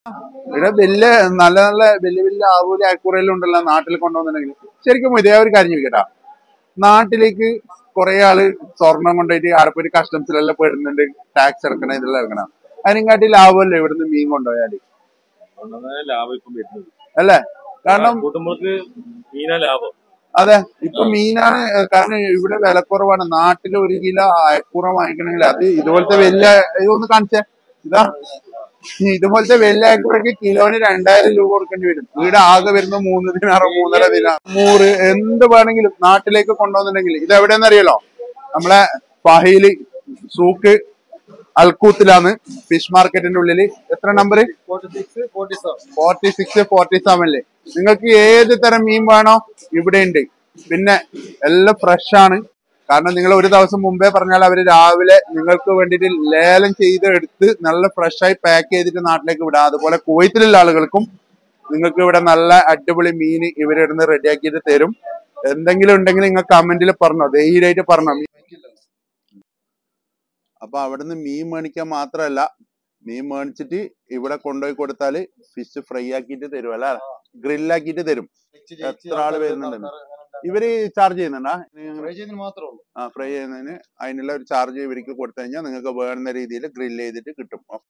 ഇവിടെ നല്ല നല്ല വലിയ ആവൂലി അയക്കൂറയെല്ലാം ഉണ്ടല്ലോ നാട്ടിൽ കൊണ്ടുവന്നിട്ടുണ്ടെങ്കിൽ. ശരിക്കും ഇതേ ഒരു കാര്യം ചോദിക്കട്ടാ, നാട്ടിലേക്ക് കുറെ ആള് സ്വർണം കൊണ്ടുപോയിട്ട് അവിടെ പോയിട്ട് കസ്റ്റംസിലെല്ലാം പെടുന്നുണ്ട്, ടാക്സ് ഇറക്കണം, ഇതെല്ലാം ഇറക്കണം. അതിനെക്കാട്ടി ലാഭമല്ലേ ഇവിടുന്ന് മീൻ കൊണ്ടുപോയാല്, അല്ലേ? കാരണം അതെ, ഇപ്പൊ മീനാണ്. കാരണം ഇവിടെ വിലക്കുറവാണ്. നാട്ടിൽ 1 കിലോ അയക്കൂറ വാങ്ങിക്കണമെങ്കിൽ അത് ഇതുപോലത്തെ വലിയ ഇതൊന്ന് കാണിച്ചേ, ഇതാ ഇതുപോലത്തെ വലിയ അയക്കൂറയ്ക്ക് കിലോന് 2000 രൂപ കൊടുക്കേണ്ടി വരും. ഇവിടെ ആകെ വരുന്ന 3 ദിനാറോ 3.5 ദിനാർ 100 എന്ത് വേണമെങ്കിലും നാട്ടിലേക്ക് കൊണ്ടുവന്നിട്ടുണ്ടെങ്കിൽ. ഇത് എവിടെയെന്നറിയല്ലോ? നമ്മളെ ഫഹീല് സൂക്ക് അൽക്കൂത്തിലാന്ന്, ഫിഷ് മാർക്കറ്റിന്റെ ഉള്ളില്. എത്ര നമ്പർ? 4647. നിങ്ങൾക്ക് ഏത് തരം മീൻ വേണോ ഇവിടെ ഉണ്ട്. പിന്നെ എല്ലാം ഫ്രഷ് ആണ്. കാരണം നിങ്ങൾ ഒരു ദിവസം മുമ്പേ പറഞ്ഞാൽ അവര് രാവിലെ നിങ്ങൾക്ക് വേണ്ടിയിട്ട് ലേലം ചെയ്ത് എടുത്ത് നല്ല ഫ്രഷായി പാക്ക് ചെയ്തിട്ട് നാട്ടിലേക്ക് വിടാം. അതുപോലെ കുവൈത്തിലുള്ള ആളുകൾക്കും നിങ്ങൾക്ക് ഇവിടെ നല്ല അടിപൊളി മീൻ ഇവരിടുന്ന് റെഡിയാക്കിയിട്ട് തരും. എന്തെങ്കിലും ഉണ്ടെങ്കിൽ നിങ്ങൾ കമന്റിൽ പറഞ്ഞോ, ധൈര്യമായിട്ട് പറഞ്ഞോ. അപ്പൊ അവിടുന്ന് മീൻ മേടിക്കാൻ മാത്രല്ല, മീൻ മേടിച്ചിട്ട് ഇവിടെ കൊണ്ടുപോയി കൊടുത്താല് ഫിഷ് ഫ്രൈ ആക്കിയിട്ട് തരും, അല്ല ഗ്രില്ലാക്കിയിട്ട് തരും. എത്ര ആള് വരുന്നുണ്ട്? ഇവര് ചാർജ് ചെയ്യുന്നുണ്ടാ? ഫ്രൈ ചെയ്യുന്നതിന് അതിനുള്ള ഒരു ചാർജ് ഇവർക്ക് കൊടുത്തു കഴിഞ്ഞാൽ നിങ്ങൾക്ക് വേണ്ടുന്ന രീതിയിൽ ഗ്രില്ല് ചെയ്തിട്ട് കിട്ടും.